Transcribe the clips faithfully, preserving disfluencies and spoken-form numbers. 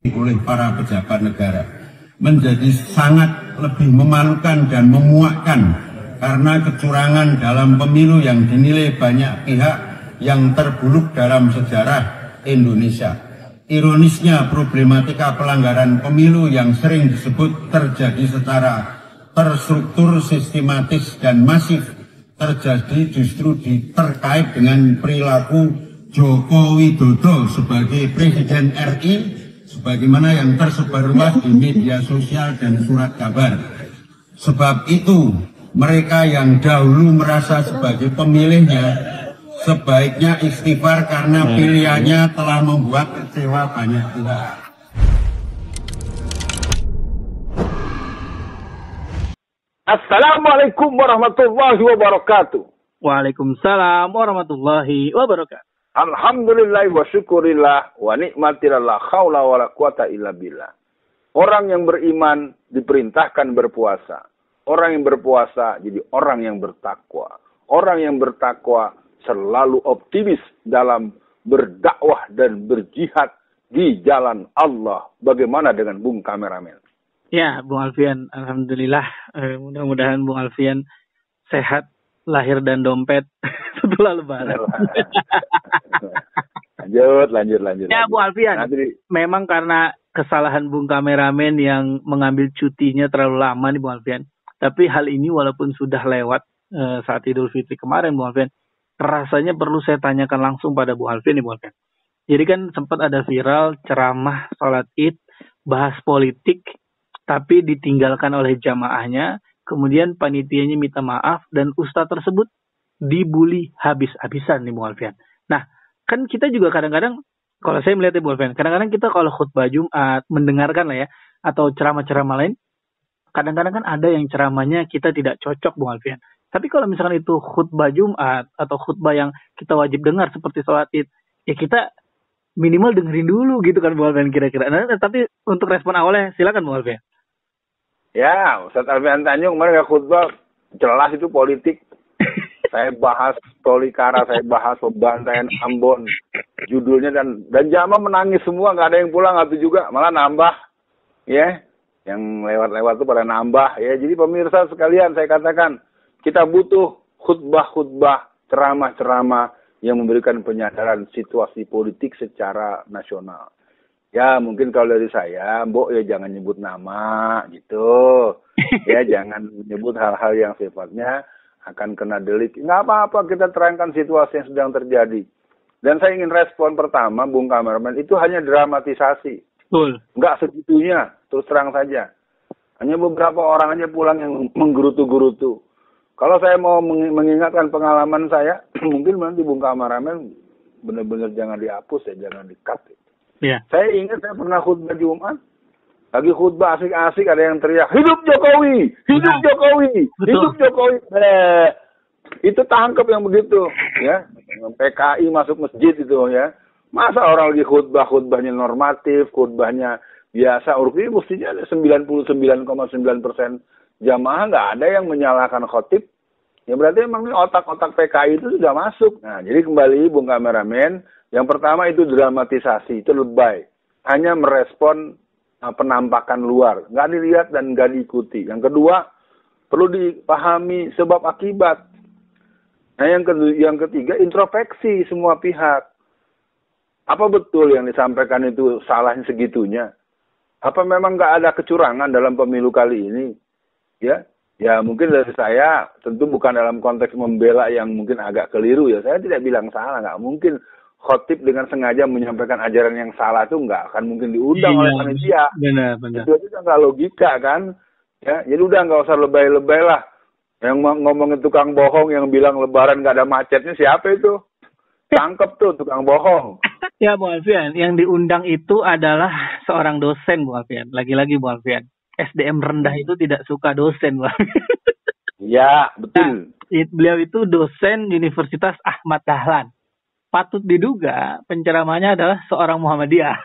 oleh para pejabat negara menjadi sangat lebih memalukan dan memuakkan karena kecurangan dalam pemilu yang dinilai banyak pihak yang terburuk dalam sejarah Indonesia. Ironisnya, problematika pelanggaran pemilu yang sering disebut terjadi secara terstruktur, sistematis, dan masif terjadi justru di, terkait dengan perilaku Joko Widodo sebagai Presiden R I, sebagaimana yang tersebar luas di media sosial dan surat kabar. Sebab itu, mereka yang dahulu merasa sebagai pemilihnya sebaiknya istighfar karena pilihannya telah membuat kecewa banyak pihak. Assalamualaikum warahmatullahi wabarakatuh. Waalaikumsalam warahmatullahi wabarakatuh. Alhamdulillah wa syukurillah wa nikmatillah la haula wa la quwata illa billah. Orang yang beriman diperintahkan berpuasa. Orang yang berpuasa jadi orang yang bertakwa. Orang yang bertakwa selalu optimis dalam berdakwah dan berjihad di jalan Allah. Bagaimana dengan Bung Kameramen? Ya, Bung Alfian, alhamdulillah. Eh, mudah-mudahan Bung Alfian sehat, lahir dan dompet setelah lebaran. lanjut, lanjut, lanjut. Ya, Bung Alfian, Nanti... memang karena kesalahan Bung Kameramen yang mengambil cutinya terlalu lama nih Bung Alfian. Tapi hal ini walaupun sudah lewat eh, saat Idul Fitri kemarin Bung Alfian, rasanya perlu saya tanyakan langsung pada Bung Alfian nih Bung Alfian. Jadi kan sempat ada viral ceramah sholat Id, bahas politik, tapi ditinggalkan oleh jamaahnya. Kemudian panitianya minta maaf dan ustadz tersebut dibully habis-habisan nih Bung Alfian. Nah, kan kita juga kadang-kadang, kalau saya melihatnya Bung Alfian, kadang-kadang kita kalau khutbah Jumat, mendengarkan lah ya, atau ceramah-ceramah lain, kadang-kadang kan ada yang ceramahnya kita tidak cocok Bung Alfian. Tapi kalau misalkan itu khutbah Jumat, atau khutbah yang kita wajib dengar seperti sholat Id, ya kita minimal dengerin dulu gitu kan Bung Alfian kira-kira. Nah, tapi untuk respon awalnya, silakan Bung Alfian. Ya, Ustaz Alfian Tanjung kemarin gak khutbah, jelas itu politik. Saya bahas Tolikara, saya bahas pembantaian Ambon, judulnya dan dan jamaah menangis semua, nggak ada yang pulang atau juga malah nambah, ya, yang lewat-lewat itu pada nambah, ya. Jadi pemirsa sekalian, saya katakan kita butuh khutbah-khutbah, ceramah-ceramah yang memberikan penyadaran situasi politik secara nasional. Ya mungkin kalau dari saya, Mbok ya jangan nyebut nama gitu, ya jangan menyebut hal-hal yang sifatnya akan kena delik. Nggak apa-apa, kita terangkan situasi yang sedang terjadi. Dan saya ingin respon pertama, Bung Kameramen, itu hanya dramatisasi. Betul. Nggak segitunya, terus terang saja. Hanya beberapa orang aja pulang yang menggerutu-gerutu. Kalau saya mau mengingatkan pengalaman saya, mungkin nanti Bung Kameramen benar-benar jangan dihapus ya, jangan di-cut. Ya. Saya ingat saya pernah khutbah Jumat. Lagi khutbah asik-asik ada yang teriak, hidup Jokowi, hidup nah, Jokowi, betul. Hidup Jokowi. Eh, itu tangkap yang begitu, ya. P K I masuk masjid itu, ya. Masa orang lagi khutbah, khutbahnya normatif, khutbahnya biasa. Urfi mestinya ada sembilan puluh sembilan koma sembilan persen jamaah nggak ada yang menyalahkan khotib. Ya berarti emang ini otak-otak P K I itu sudah masuk. Nah, jadi kembali Bung Kameramen, yang pertama itu dramatisasi, itu lebay. Hanya merespon penampakan luar, nggak dilihat dan nggak diikuti. Yang kedua, perlu dipahami sebab akibat. Nah, yang kedua, yang ketiga, introspeksi semua pihak. Apa betul yang disampaikan itu salahnya segitunya? Apa memang nggak ada kecurangan dalam pemilu kali ini? Ya, ya mungkin dari saya tentu bukan dalam konteks membela yang mungkin agak keliru ya. Saya tidak bilang salah, nggak mungkin. Khotib dengan sengaja menyampaikan ajaran yang salah itu nggak akan mungkin diundang iya, oleh panitia. Benar, benar. Itu aja nggak logika kan? Ya, jadi udah nggak usah lebay-lebay lah. Yang ngomongin tukang bohong yang bilang Lebaran nggak ada macetnya siapa itu? Tangkep tuh tukang bohong. Ya, Bung Alfian, yang diundang itu adalah seorang dosen, Bung Alfian. Lagi-lagi, Bung Alfian, S D M rendah itu tidak suka dosen, Bung Alfian. Iya, betul. Nah, beliau itu dosen Universitas Ahmad Dahlan. Patut diduga penceramahnya adalah seorang Muhammadiyah.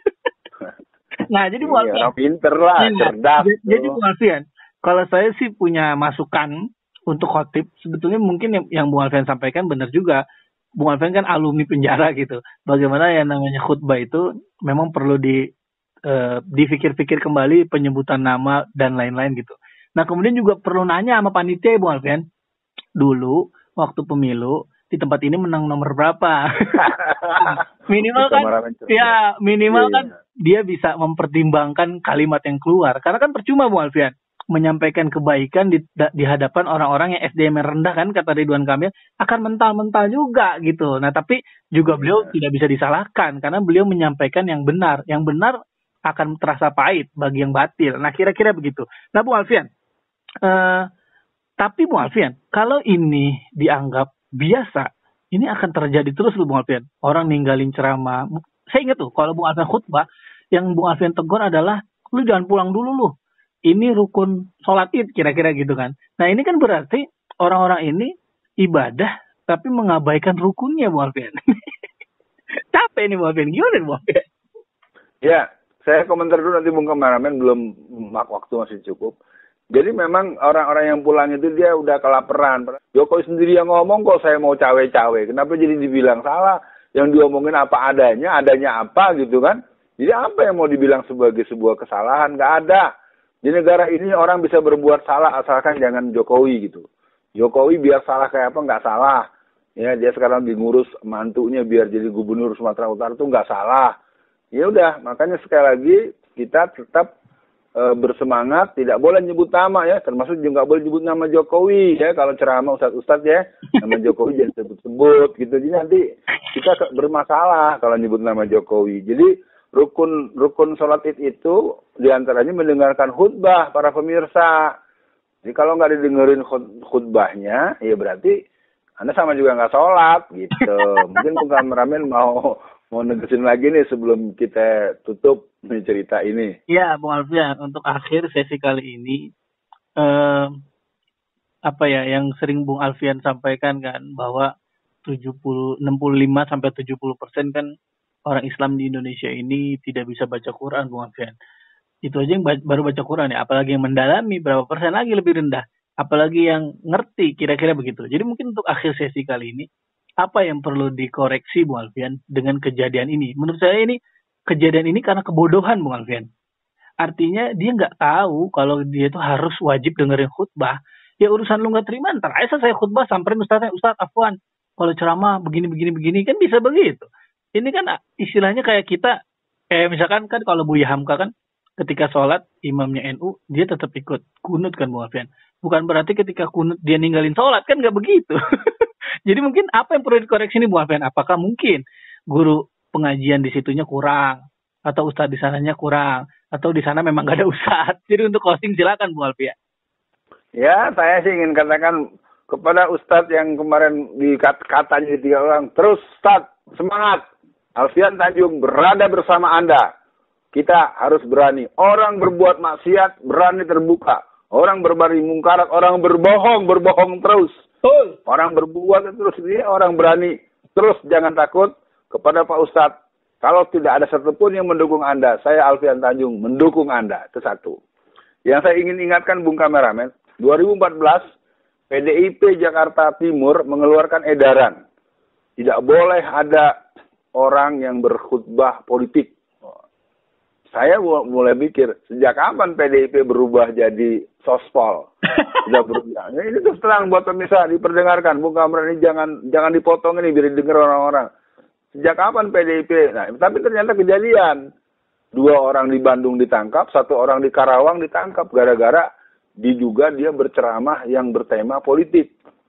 Nah, jadi Bung Alfian, orang pinter lah, ya, cerdas. Jadi Bung Alfian, kalau saya sih punya masukan untuk khotib, sebetulnya mungkin yang, yang Bung Alfian sampaikan benar juga. Bung Alfian kan alumni penjara gitu. Bagaimana yang namanya khutbah itu memang perlu di uh, dipikir-pikir kembali penyebutan nama dan lain-lain gitu. Nah kemudian juga perlu nanya sama panitia Bung Alfian, dulu waktu pemilu di tempat ini menang nomor berapa? Minimal kan, ya minimal kan dia bisa mempertimbangkan kalimat yang keluar. Karena kan percuma Bung Alfian menyampaikan kebaikan di, di hadapan orang-orang yang S D M rendah kan, kata Ridwan Kamil, akan mental-mental juga gitu. Nah tapi juga beliau tidak bisa disalahkan karena beliau menyampaikan yang benar. Yang benar akan terasa pahit bagi yang batil. Nah kira-kira begitu. Nah Bung Alfian, uh, tapi Bung Alfian, kalau ini dianggap biasa, ini akan terjadi terus loh Bung Alfian. Orang ninggalin ceramah. Saya ingat tuh, kalau Bung Alfian khutbah, yang Bung Alfian tegur adalah, lu jangan pulang dulu lu. Ini rukun sholat id, kira-kira gitu kan. Nah ini kan berarti orang-orang ini ibadah, tapi mengabaikan rukunnya Bung Alfian. Capek nih Bung Alfian, gimana Bung Alfian? Ya, saya komentar dulu nanti Bung Kameramen, belum waktu masih cukup. Jadi memang orang-orang yang pulang itu dia udah kelaparan. Jokowi sendiri yang ngomong kok saya mau cawe-cawe. Kenapa jadi dibilang salah? Yang diomongin apa adanya, adanya apa gitu kan. Jadi apa yang mau dibilang sebagai sebuah kesalahan? Nggak ada. Di negara ini orang bisa berbuat salah asalkan jangan Jokowi gitu. Jokowi biar salah kayak apa nggak salah. Ya dia sekarang ngurus mantunya biar jadi gubernur Sumatera Utara itu nggak salah. Ya udah, makanya sekali lagi kita tetap e, bersemangat, tidak boleh nyebut nama ya, termasuk juga nggak boleh nyebut nama Jokowi ya. Kalau ceramah ustadz-ustadz ya, nama Jokowi jangan sebut-sebut gitu. Jadi nanti kita bermasalah kalau nyebut nama Jokowi. Jadi Rukun rukun sholat id itu diantaranya mendengarkan khutbah para pemirsa. Jadi kalau nggak didengerin khutbahnya, ya berarti Anda sama juga nggak sholat gitu. Mungkin Bung Kameramen mau mau negesin lagi nih sebelum kita tutup cerita ini. Iya Bung Alfian, untuk akhir sesi kali ini, eh, apa ya yang sering Bung Alfian sampaikan kan bahwa tujuh puluh, enam puluh lima sampai tujuh puluh persen kan orang Islam di Indonesia ini tidak bisa baca Quran, Bung Alfian. Itu aja yang baru baca Quran ya. Apalagi yang mendalami, berapa persen lagi lebih rendah. Apalagi yang ngerti, kira-kira begitu. Jadi mungkin untuk akhir sesi kali ini, apa yang perlu dikoreksi, Bung Alfian, dengan kejadian ini? Menurut saya ini, kejadian ini karena kebodohan, Bung Alfian. Artinya dia nggak tahu kalau dia itu harus wajib dengerin khutbah. Ya urusan lu nggak terima, ntar aja saya khutbah samperin ustaznya, Ustaz Afwan, kalau ceramah begini-begini-begini, kan bisa begitu. Ini kan istilahnya kayak kita, kayak misalkan kan kalau Buya Hamka kan ketika sholat imamnya N U, dia tetap ikut kunut kan Bung Alfian. Bukan berarti ketika kunut dia ninggalin sholat, kan nggak begitu. Jadi mungkin apa yang perlu dikoreksi ini Bung Alfian? Apakah mungkin guru pengajian di situnya kurang? Atau ustadz di sananya kurang? Atau di sana memang nggak ada ustadz? Jadi untuk closing silakan Bung Alfian. Ya, saya sih ingin katakan kepada ustadz yang kemarin dikatanya tiga orang, terus ustadz, semangat. Alfian Tanjung berada bersama Anda. Kita harus berani. Orang berbuat maksiat, berani terbuka. Orang berbari mungkarat, orang berbohong, berbohong terus. Oh. Orang berbuat terus, ini orang berani. Terus jangan takut kepada Pak Ustadz. Kalau tidak ada satupun yang mendukung Anda, saya Alfian Tanjung mendukung Anda. Itu satu. Yang saya ingin ingatkan Bung Kameramen, dua ribu empat belas P D I P Jakarta Timur mengeluarkan edaran. Tidak boleh ada orang yang berkhutbah politik. Saya mulai pikir, sejak kapan P D I P berubah jadi sospol? Sudah berubah. Ini terus terang buat pemirsa, diperdengarkan. Bung Kameramen ini jangan jangan dipotong ini, biar didengar orang-orang. Sejak kapan P D I P? Nah, tapi ternyata kejadian. Dua orang di Bandung ditangkap, satu orang di Karawang ditangkap. Gara-gara diduga dia berceramah yang bertema politik.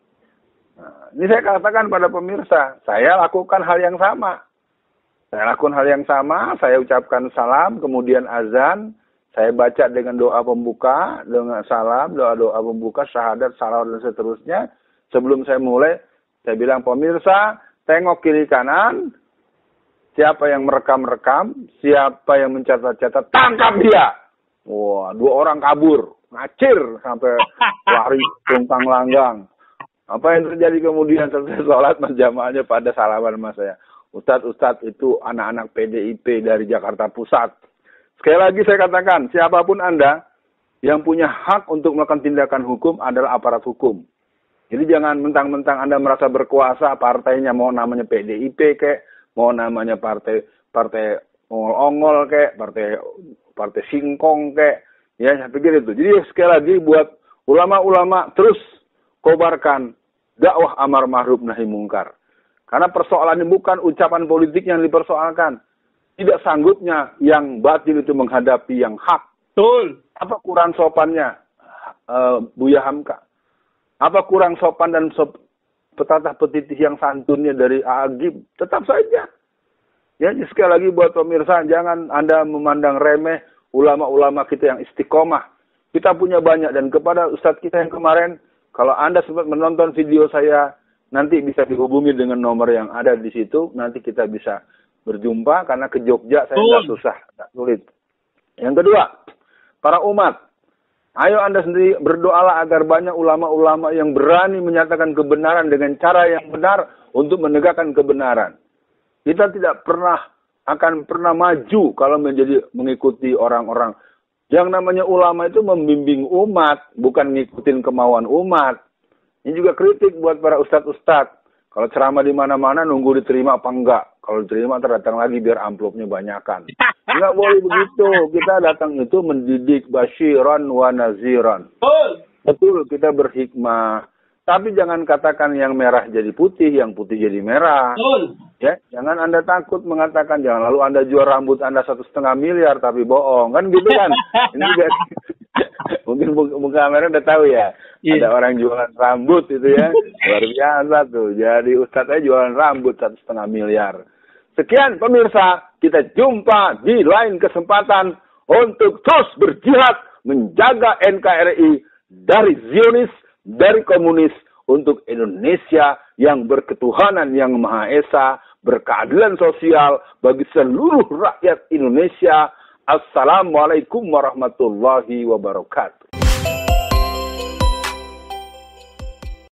Nah, ini saya katakan pada pemirsa, saya lakukan hal yang sama. Saya lakukan hal yang sama, saya ucapkan salam, kemudian azan, saya baca dengan doa pembuka, dengan salam, doa-doa pembuka, syahadat, salawat, dan seterusnya. Sebelum saya mulai, saya bilang, pemirsa, tengok kiri kanan, siapa yang merekam-rekam, siapa yang mencatat-catat, tangkap dia. Wah, dua orang kabur, ngacir, sampai lari tungkang langgang. Apa yang terjadi kemudian selesai sholat, mas jamaahnya pada salaman sama saya. Ustadz-ustadz itu anak-anak P D I P dari Jakarta Pusat. Sekali lagi saya katakan, siapapun Anda yang punya hak untuk melakukan tindakan hukum adalah aparat hukum. Jadi jangan mentang-mentang Anda merasa berkuasa, partainya mau namanya P D I P kek, mau namanya partai partai ongol-ongol kayak partai partai singkong kayak, ya saya pikir itu. Jadi sekali lagi buat ulama-ulama terus kobarkan dakwah amar ma'ruf nahi mungkar. Karena persoalan ini bukan ucapan politik yang dipersoalkan. Tidak sanggupnya yang batil itu menghadapi yang hak. Betul. Apa kurang sopannya uh, Buya Hamka? Apa kurang sopan dan sop, petatah petitih yang santunnya dari Agib? Tetap saja. Ya, sekali lagi buat pemirsa, jangan Anda memandang remeh ulama-ulama kita yang istiqomah. Kita punya banyak, dan kepada Ustadz kita yang kemarin, kalau Anda sempat menonton video saya, nanti bisa dihubungi dengan nomor yang ada di situ. Nanti kita bisa berjumpa, karena ke Jogja saya nggak susah, nggak sulit. Yang kedua, para umat, ayo Anda sendiri berdoalah agar banyak ulama-ulama yang berani menyatakan kebenaran dengan cara yang benar untuk menegakkan kebenaran. Kita tidak pernah akan pernah maju kalau menjadi mengikuti orang-orang. Yang namanya ulama itu membimbing umat, bukan ngikutin kemauan umat. Ini juga kritik buat para ustadz-ustadz. Kalau ceramah di mana-mana nunggu diterima apa enggak. Kalau diterima terdatang lagi biar amplopnya banyakan. Enggak boleh begitu. Kita datang itu mendidik basyiran wa naziran. Betul, kita berhikmah. Tapi jangan katakan yang merah jadi putih, yang putih jadi merah. Ya, jangan Anda takut mengatakan, jangan lalu Anda jual rambut Anda satu setengah miliar tapi bohong, kan gitu kan? Ini juga mungkin buka kamera udah tahu ya, yeah. Ada orang jualan rambut itu ya, luar biasa tuh. Jadi ustadznya jualan rambut satu setengah miliar. Sekian pemirsa, kita jumpa di lain kesempatan untuk terus berjihad menjaga N K R I dari Zionis, dari komunis, untuk Indonesia yang berketuhanan yang Maha Esa, berkeadilan sosial bagi seluruh rakyat Indonesia. Assalamualaikum warahmatullahi wabarakatuh.